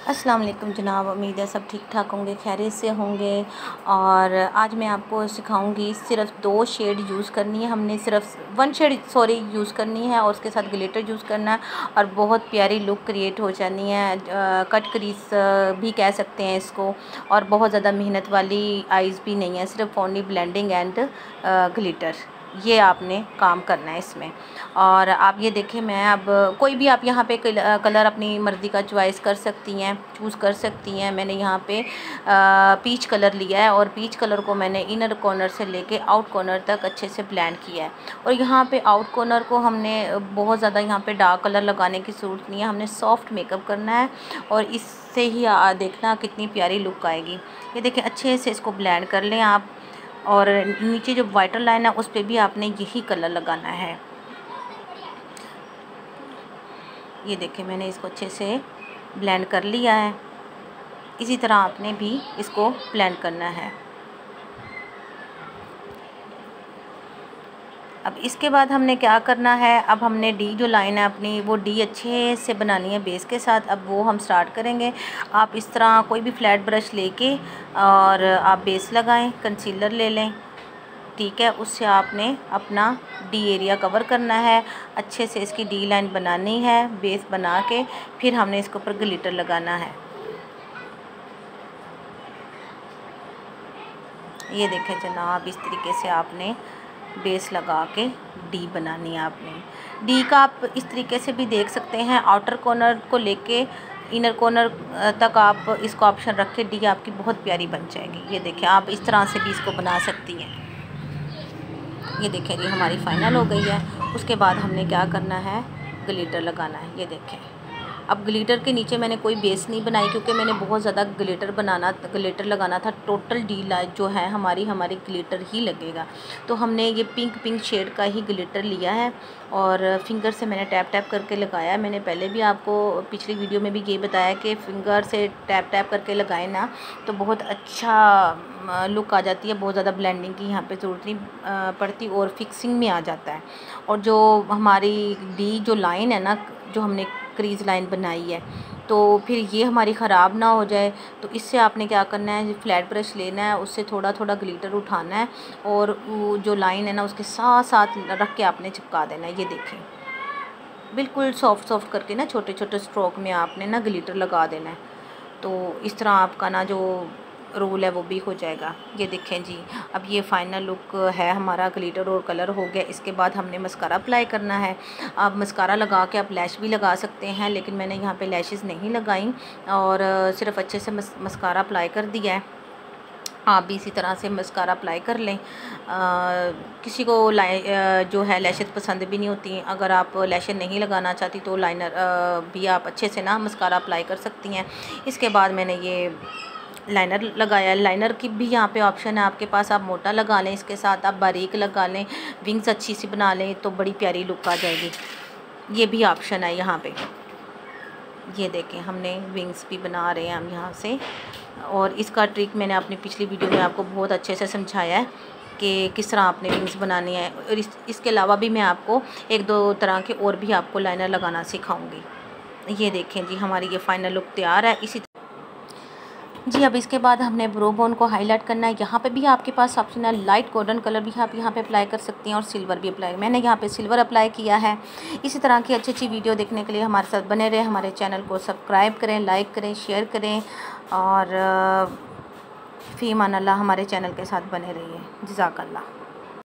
अस्सलाम वालेकुम जनाब, उम्मीद है सब ठीक ठाक होंगे, खैरियत से होंगे। और आज मैं आपको सिखाऊंगी सिर्फ 2 शेड यूज़ करनी है। हमने सिर्फ 1 शेड यूज़ करनी है और उसके साथ ग्लिटर यूज़ करना है और बहुत प्यारी लुक क्रिएट हो जानी है। कट क्रीज भी कह सकते हैं इसको। और बहुत ज़्यादा मेहनत वाली आइज़ भी नहीं है, सिर्फ ओनली ब्लेंडिंग एंड ग्लिटर, ये आपने काम करना है इसमें। और आप ये देखें, मैं अब कोई भी आप यहाँ पे कलर अपनी मर्ज़ी का चॉइस कर सकती हैं, चूज़ कर सकती हैं। मैंने यहाँ पे पीच कलर लिया है और पीच कलर को मैंने इनर कॉर्नर से लेके आउट कॉर्नर तक अच्छे से ब्लेंड किया है। और यहाँ पे आउट कॉर्नर को हमने बहुत ज़्यादा यहाँ पे डार्क कलर लगाने की ज़रूरत नहीं है, हमने सॉफ्ट मेकअप करना है और इससे ही देखना कितनी प्यारी लुक आएगी। ये देखें, अच्छे से इसको ब्लेंड कर लें आप। और नीचे जो वाइटर लाइन है उस पर भी आपने यही कलर लगाना है। ये देखें, मैंने इसको अच्छे से ब्लेंड कर लिया है। इसी तरह आपने भी इसको ब्लेंड करना है। अब इसके बाद हमने क्या करना है, अब हमने डी जो लाइन है अपनी, वो डी अच्छे से बनानी है बेस के साथ। अब वो हम स्टार्ट करेंगे। आप इस तरह कोई भी फ्लैट ब्रश लेके और आप बेस लगाएं, कंसीलर ले लें, ठीक है। उससे आपने अपना डी एरिया कवर करना है, अच्छे से इसकी डी लाइन बनानी है। बेस बना के फिर हमने इसके ऊपर ग्लिटर लगाना है। ये देखें जनाब, इस तरीके से आपने बेस लगा के डी बनानी है आपने। डी का आप इस तरीके से भी देख सकते हैं, आउटर कॉर्नर को लेके इनर कॉर्नर तक आप इसको ऑप्शन रख के डी आपकी बहुत प्यारी बन जाएगी। ये देखें, आप इस तरह से भी इसको बना सकती हैं। ये देखें जी, हमारी फाइनल हो गई है। उसके बाद हमने क्या करना है, ग्लिटर लगाना है। ये देखें, अब ग्लिटर के नीचे मैंने कोई बेस नहीं बनाई क्योंकि मैंने बहुत ज़्यादा ग्लिटर लगाना था। टोटल डी लाइन जो है हमारी ग्लिटर ही लगेगा। तो हमने ये पिंक शेड का ही ग्लिटर लिया है और फिंगर से मैंने टैप टैप करके लगाया है। मैंने पहले भी आपको पिछली वीडियो में भी ये बताया कि फिंगर से टैप टैप करके लगाए ना तो बहुत अच्छा लुक आ जाती है। बहुत ज़्यादा ब्लेंडिंग की यहाँ पे ज़रूरत नहीं पड़ती और फिक्सिंग में आ जाता है। और जो हमारी डी जो लाइन है ना, जो हमने क्रीज लाइन बनाई है, तो फिर ये हमारी ख़राब ना हो जाए, तो इससे आपने क्या करना है, फ्लैट ब्रश लेना है, उससे थोड़ा थोड़ा ग्लिटर उठाना है और वो जो लाइन है ना उसके साथ साथ रख के आपने चिपका देना है। ये देखें, बिल्कुल सॉफ्ट करके ना छोटे छोटे स्ट्रोक में आपने ना ग्लिटर लगा देना है। तो इस तरह आपका ना जो रोल है वो भी हो जाएगा। ये देखें जी, अब ये फाइनल लुक है हमारा, ग्लिटर और कलर हो गया। इसके बाद हमने मस्कारा अप्लाई करना है। आप मस्कारा लगा के आप लैश भी लगा सकते हैं, लेकिन मैंने यहाँ पे लैशेस नहीं लगाई और सिर्फ अच्छे से मस्कारा अप्लाई कर दिया है। आप भी इसी तरह से मस्कारा अप्लाई कर लें। किसी को जो है लैशेस पसंद भी नहीं होती। अगर आप लैशेस नहीं लगाना चाहती तो लाइनर भी आप अच्छे से ना मस्कारा अप्लाई कर सकती हैं। इसके बाद मैंने ये लाइनर लगाया। लाइनर की भी यहाँ पे ऑप्शन है आपके पास, आप मोटा लगा लें, इसके साथ आप बारीक लगा लें, विंग्स अच्छी सी बना लें तो बड़ी प्यारी लुक आ जाएगी। ये भी ऑप्शन है यहाँ पे। ये देखें, हमने विंग्स भी बना रहे हैं हम यहाँ से। और इसका ट्रिक मैंने अपनी पिछली वीडियो में आपको बहुत अच्छे से समझाया है कि किस तरह आपने विंग्स बनानी है। और इसके अलावा भी मैं आपको 1-2 तरह के और भी आपको लाइनर लगाना सिखाऊंगी। ये देखें जी, हमारी ये फाइनल लुक तैयार है। इसी जी, अब इसके बाद हमने ब्रो बोन को हाईलाइट करना है। यहाँ पे भी आपके पास ऑप्शन है, लाइट गोल्डन कलर भी आप यहाँ पे अप्लाई कर सकती हैं और सिल्वर भी अप्लाई। मैंने यहाँ पे सिल्वर अप्लाई किया है। इसी तरह की अच्छी वीडियो देखने के लिए हमारे साथ बने रहें। हमारे चैनल को सब्सक्राइब करें, लाइक करें, शेयर करें और फ़ी अमान अल्लाह हमारे चैनल के साथ बने रहिए। जज़ाकल्लाह।